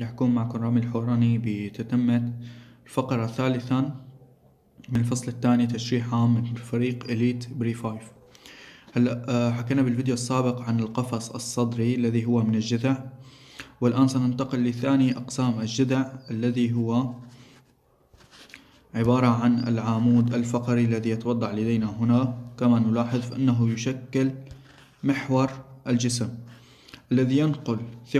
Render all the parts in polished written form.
رح يكون معكم رامي الحوراني بتتمة الفقرة الثالثة من الفصل الثاني تشريح عام من فريق إليت بري 5. هلا حكينا بالفيديو السابق عن القفص الصدري الذي هو من الجذع، والآن سننتقل لثاني أقسام الجذع الذي هو عبارة عن العمود الفقري الذي يتوضع لدينا هنا. كما نلاحظ فإنه يشكل محور الجسم الذي ينقل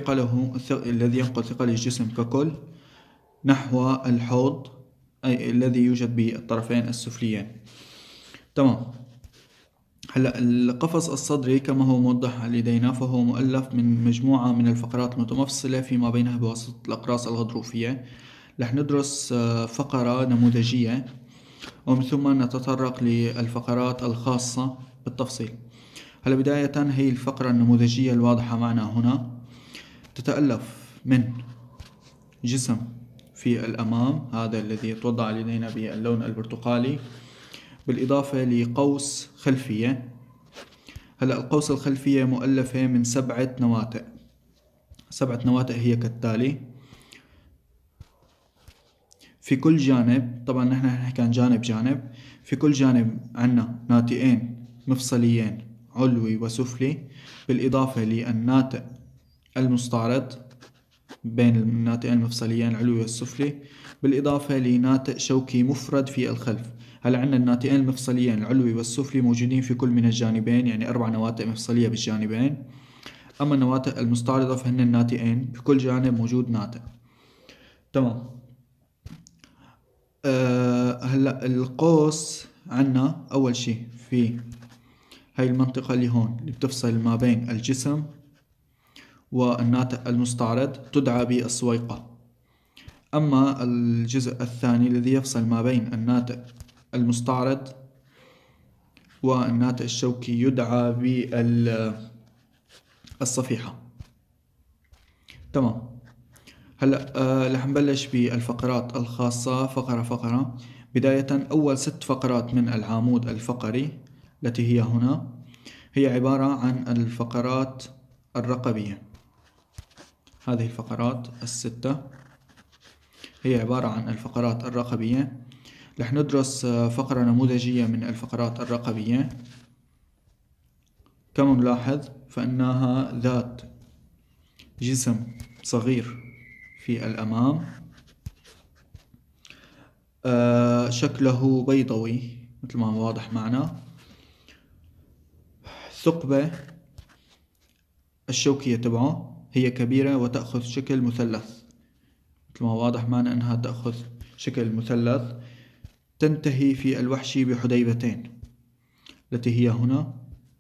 ثقل الجسم ككل نحو الحوض أي الذي يوجد بالطرفين السفليين. تمام. هلا القفص الصدري كما هو موضح لدينا فهو مؤلف من مجموعة من الفقرات المتمفصلة فيما بينها بواسطة الأقراص الغضروفية. رح ندرس فقرة نموذجية ومن ثم نتطرق للفقرات الخاصة بالتفصيل. هلا بداية هي الفقرة النموذجية الواضحة معنا هنا تتألف من جسم في الأمام، هذا الذي يتوضع لدينا باللون البرتقالي، بالإضافة لقوس خلفية. هلا القوس الخلفية مؤلفة من 7 نواتئ. 7 نواتئ هي كالتالي: في كل جانب، طبعا نحن نحكي عن جانب، في كل جانب عنا ناتئين مفصليين علوي وسفلي، بالإضافة للناتئ المستعرض بين الناتئين المفصليين العلوي والسفلي، بالإضافة لناتئ شوكي مفرد في الخلف. هلا عندنا الناتئين المفصليين العلوي والسفلي موجودين في كل من الجانبين، يعني 4 نواتئ مفصلية بالجانبين. أما النواتئ المستعرضة فهن الناتئين في كل جانب موجود ناتئ. تمام. هلا القوس عنا أول شيء في هاي المنطقة اللي هون اللي بتفصل ما بين الجسم والناتئ المستعرض تدعى بالسويقة. أما الجزء الثاني الذي يفصل ما بين الناتئ المستعرض والناتئ الشوكي يدعى بالصفيحة. تمام. هلا رح نبلش بالفقرات الخاصة فقرة فقرة. بداية أول 6 فقرات من العمود الفقري التي هي هنا هي عبارة عن الفقرات الرقبية. هذه الفقرات ال6 هي عبارة عن الفقرات الرقبية. رح ندرس فقرة نموذجية من الفقرات الرقبية. كما نلاحظ فإنها ذات جسم صغير في الأمام، شكله بيضوي مثل ما واضح معنا. الثقبة الشوكية تبعه هي كبيرة وتأخذ شكل مثلث، مثل ما واضح معنا أنها تأخذ شكل مثلث. تنتهي في الوحشي بحديبتين التي هي هنا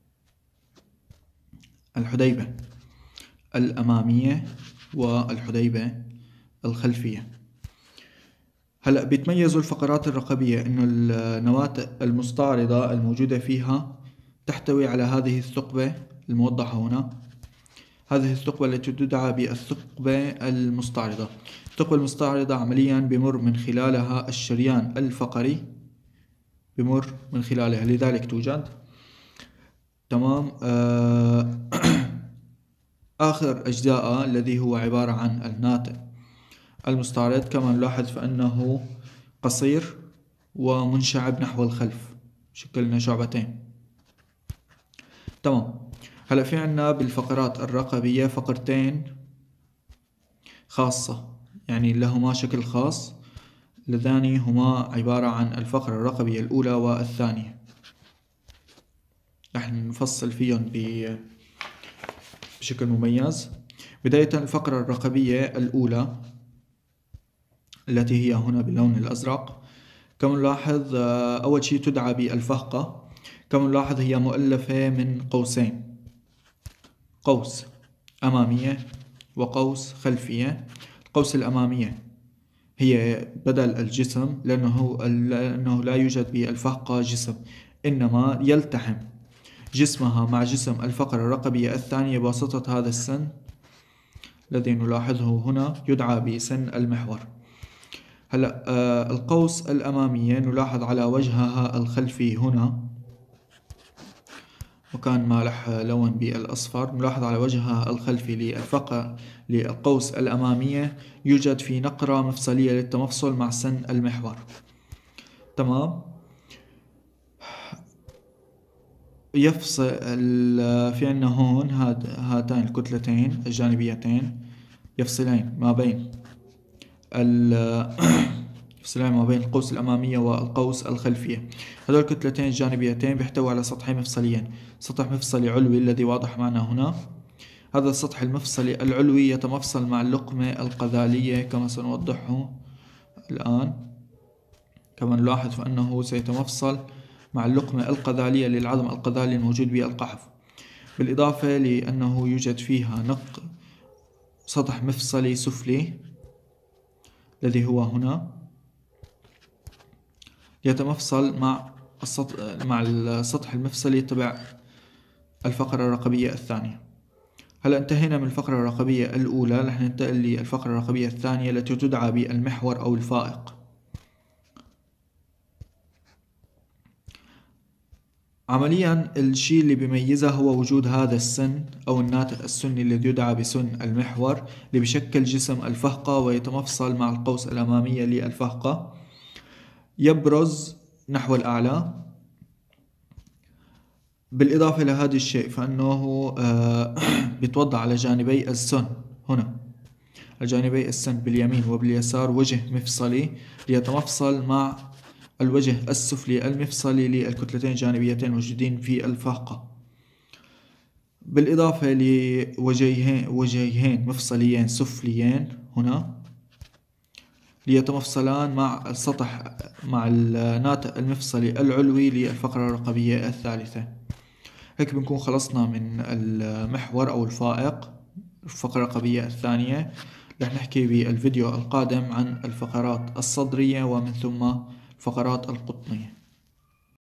الحديبة الأمامية والحديبة الخلفية. هلأ بيتميزوا الفقرات الرقبية إنه النواتئ المستعرضة الموجودة فيها تحتوي على هذه الثقبة الموضحة هنا. هذه الثقبة التي تدعى بالثقبة المستعرضة. الثقبة المستعرضة عمليا بمر من خلالها الشريان الفقري، بمر من خلالها، لذلك توجد. تمام. آخر أجزاء الذي هو عبارة عن الناتئ المستعرض كما نلاحظ فإنه قصير ومنشعب نحو الخلف، شكلنا شعبتين. تمام. هلا في عنا بالفقرات الرقبية فقرتين خاصة، يعني لهما شكل خاص، اللذان هما عبارة عن الفقرة الرقبية الأولى والثانية. رح نفصل فيهم بشكل مميز. بداية الفقرة الرقبية الأولى التي هي هنا باللون الأزرق، كما نلاحظ أول شيء تدعى بالفهقة. كما نلاحظ هي مؤلفة من قوسين، قوس أمامية وقوس خلفية. القوس الأمامية هي بدل الجسم لأنه لا يوجد بالفهقة جسم، إنما يلتحم جسمها مع جسم الفقرة الرقبية الثانية بواسطة هذا السن الذي نلاحظه هنا يدعى بسن المحور. هلا القوس الأمامية نلاحظ على وجهها الخلفي هنا وكان مالح لون بالأصفر. نلاحظ على وجهها الخلفي للقوس الأمامية يوجد في نقرة مفصلية للتمفصل مع سن المحور. تمام. يفصل في عنا هون هاتان الكتلتين الجانبيتين يفصلين ما بين القوس الأمامية والقوس الخلفية. هذول الكتلتين الجانبيتين بيحتوي على سطحين مفصليين، سطح مفصلي علوي الذي واضح معنا هنا. هذا السطح المفصلي العلوي يتمفصل مع اللقمة القذالية كما سنوضحه الآن. كما نلاحظ فأنه سيتمفصل مع اللقمة القذالية للعظم القذالي الموجود بالقحف، بالإضافة لأنه يوجد فيها سطح مفصلي سفلي الذي هو هنا يتمفصل مع السطح المفصلي تبع الفقرة الرقبية الثانية. هلا انتهينا من الفقرة الرقبية الأولى، رح ننتقل للفقرة الرقبية الثانية التي تدعى بالمحور أو الفائق. عمليا الشيء اللي بيميزها هو وجود هذا السن أو الناتئ السني الذي يدعى بسن المحور، اللي بشكل جسم الفهقة ويتمفصل مع القوس الأمامية للفهقة، يبرز نحو الأعلى. بالإضافة إلى هذا الشيء فإنه بيتوضع على جانبي السن هنا، جانبي السن باليمين وباليسار وجه مفصلي ليتمفصل مع الوجه السفلي المفصلي للكتلتين الجانبيتين الموجودين في الفهقة، بالإضافة لوجهين مفصليين سفليين هنا ليتمفصلان مع الناتئ المفصلي العلوي للفقرة الرقبية الثالثة. هيك بنكون خلصنا من المحور أو الفائق، الفقرة الرقبية الثانية. رح نحكي بالفيديو القادم عن الفقرات الصدرية ومن ثم الفقرات القطنية.